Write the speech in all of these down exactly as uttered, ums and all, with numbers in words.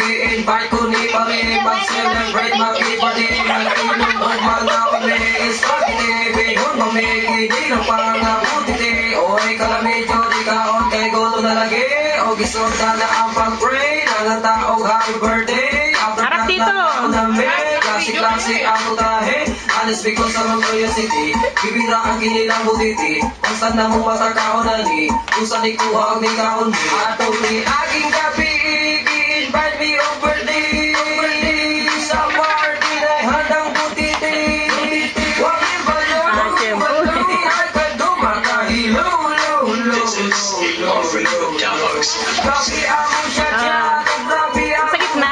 i-invite ko ni pare mag-celebrate mag-ibadi nag-inom o mga kami spaghetti bihon mami hindi ng pangabutiti oy kalamidyo di kaon kay gulo na lagi o gisod ka na ang pag-pray ng taong happy birthday harap dito klase-klase ang utahe alis because of curiosity bibira ang kinilang butiti basta na mong matakaon na ni kung saan ikuha ang nikaon ni ato ni aking gabi i-invite me over day sa party na handang butiti wagi ba yun di ay ka dumakahilo This is Mario Damos. grabe ang siya siya grabe ang sa gitna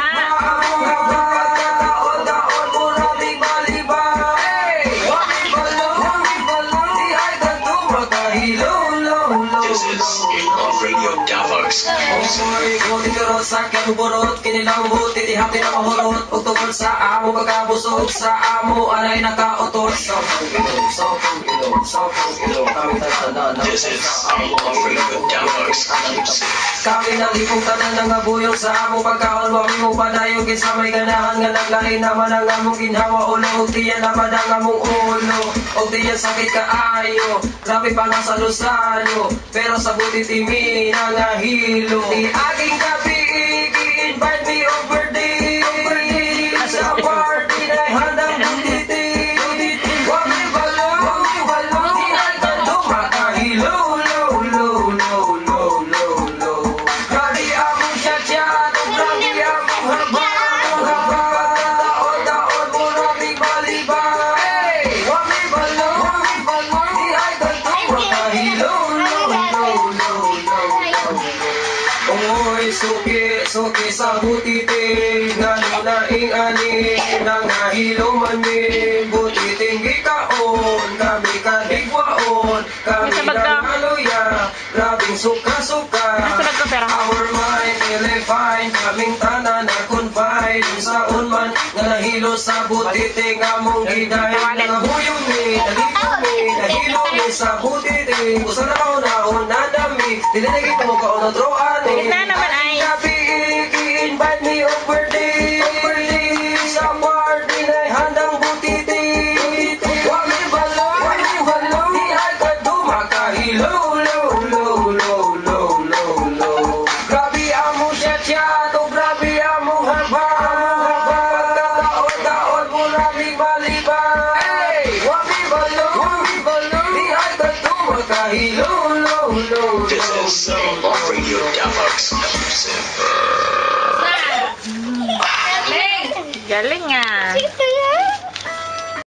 This is Radio Davos. Oy, gunit ka ron sa kanuburot, kinilang buti, tihati na mahurot, o tungkol sa amo, pagkabusog sa amo, anay nakautot, sa pangilong, sa pangilong, sa pangilong, kami tanan na This is Radio Davos. kami nalipong tanan ng abuyong sa amo, pagkaon, wami mo padayon, kinsa may ganahan, nga naglain naman ang among ginhawa, ulo, o diyan naman ang among ulo, o diyan sakit kaayo, grabe pa nga sa lusayo, pero sa buti timi nangahilo di aking gabi i-invite me over day sa party na handang butiti wagi balong wagi balong di ay tanto makahilo lo lo lo lo lo lo grabe among siya-siya grabe among haba among haba taon-taon mo raming malibay wagi balong wagi balong di ay tanto makahilo Oy, suki, suki sa butiti ngano na ing ani nang nahilo man mi butiting gikaon kami kadigwaon kami nangaluya grabing suka-suka our mind feeling fine kaming tanan na confine sa unman nga nahilo sa butiti nga mong giday nahuyong mi nalipong mi nahilo mi sa butiti usa na kaunahon na dami dinanagin mo kaon droan na naman ay gabi i-invite me over day sa party na handang butiti wagi balong wagi balong di ay ka dumakahilo lo lo lo lo lo lo grabe among siya-siya to grabe among haba pagkataon-taon mo raming malibay wagi balong wagi balong di ay ka dumakahilo lo lo This is Radio Davos. galing ah